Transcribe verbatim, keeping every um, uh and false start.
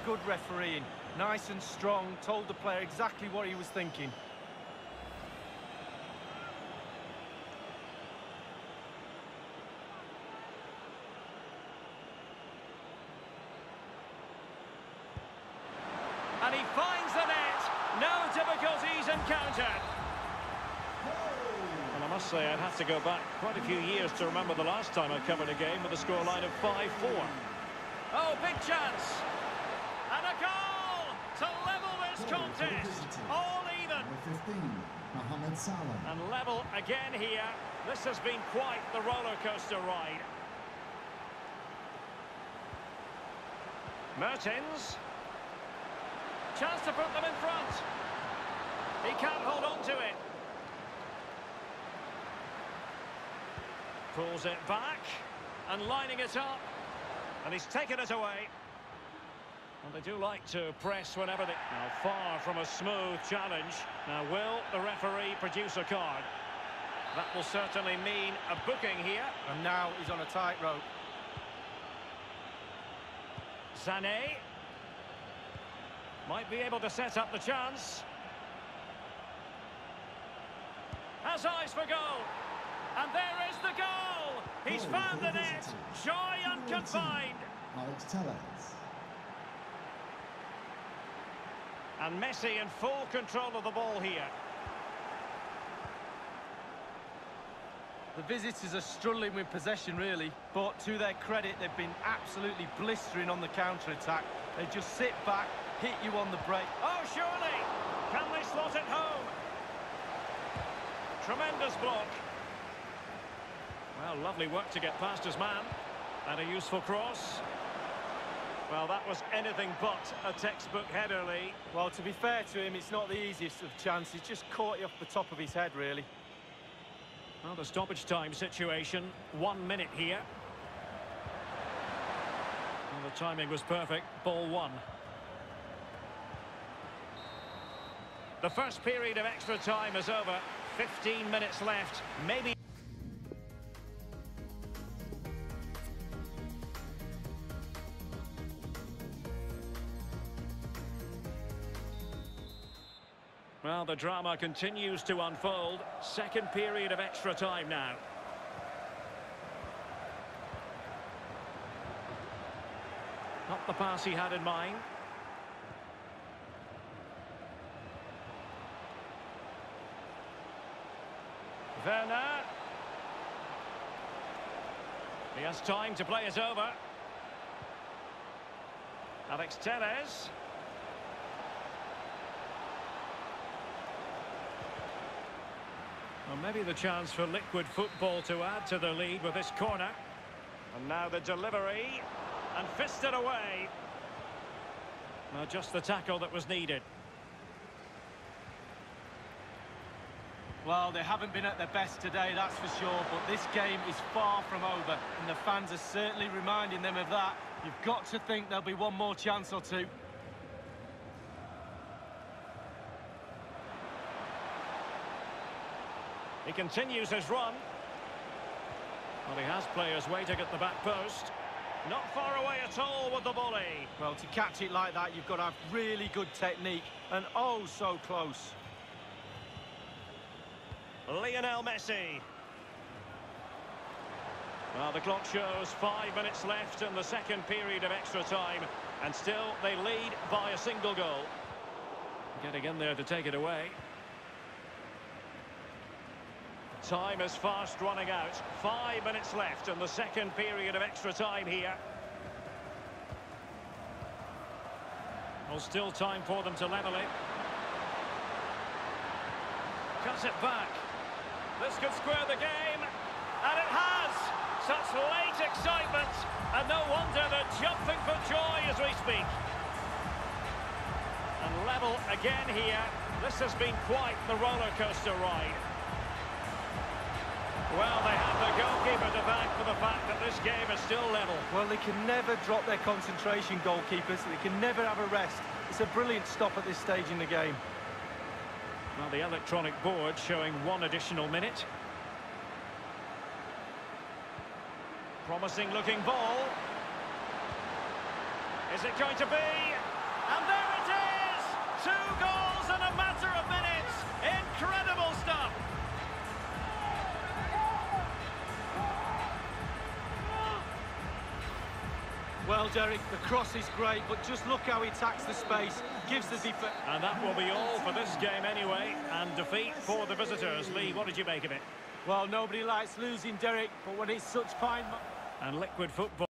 Good refereeing, nice and strong, told the player exactly what he was thinking. And he finds the net. No difficulties encountered. Well, I must say I'd have to go back quite a few years to remember the last time I covered a game with a scoreline of five four. Oh, big chance. And a goal to level this contest. All even. Number fifteen, Mohamed Salah. And level again here. This has been quite the roller coaster ride. Mertens. Chance to put them in front. He can't hold on to it. Pulls it back and lining it up. And he's taken it away. And they do like to press whenever they... Now far from a smooth challenge. Now will the referee produce a card? That will certainly mean a booking here. And now he's on a tightrope. Sané. Might be able to set up the chance. Has eyes for goal. And there is the goal. He's Goal found for the the net. visitors. Joy unconfined. Alex Tellez. And Messi in full control of the ball here. The visitors are struggling with possession, really. But to their credit, they've been absolutely blistering on the counter-attack. They just sit back, hit you on the break. Oh, surely! Can they slot it home? Tremendous block. Well, lovely work to get past his man. And a useful cross. Well, that was anything but a textbook header, Lee. Well, to be fair to him, it's not the easiest of chances. He's just caught you off the top of his head, really. Well, the stoppage time situation, one minute here. Well, the timing was perfect, ball one. The first period of extra time is over, fifteen minutes left, maybe... Well, the drama continues to unfold. Second period of extra time now. Not the pass he had in mind. Werner. He has time to play it over. Alex Tellez. Well, maybe the chance for Liquid Football to add to the lead with this corner. And now the delivery. And fisted away. Well, just the tackle that was needed. Well, they haven't been at their best today, that's for sure. But this game is far from over. And the fans are certainly reminding them of that. You've got to think there'll be one more chance or two. He continues his run. Well, he has players waiting at the back post. Not far away at all with the volley. Well, to catch it like that, you've got to have really good technique. And oh, so close. Lionel Messi. Well, the clock shows five minutes left in the second period of extra time. And still, they lead by a single goal. Getting in there to take it away. Time is fast running out. Five minutes left in the second period of extra time here. Well, still time for them to level it. Cuts it back. This could square the game. And it has! Such late excitement. And no wonder they're jumping for joy as we speak. And level again here. This has been quite the roller coaster ride. Well, they have the goalkeeper to thank for the fact that this game is still level. Well, they can never drop their concentration, goalkeepers. They can never have a rest. It's a brilliant stop at this stage in the game. Well, the electronic board showing one additional minute. Promising looking ball. Is it going to be? Well, Derek, the cross is great, but just look how he attacks the space, gives the defence... And that will be all for this game anyway, and defeat for the visitors. Lee, what did you make of it? Well, nobody likes losing, Derek, but when it's such fine... And Liquid Football...